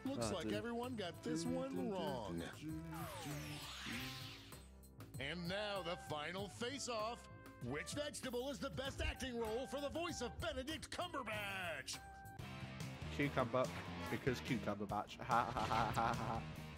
Looks like everyone got this one wrong. And now the final face-off. Which vegetable is the best acting role for the voice of Benedict Cumberbatch? Cucumber, because cucumberbatch. Ha ha ha ha ha.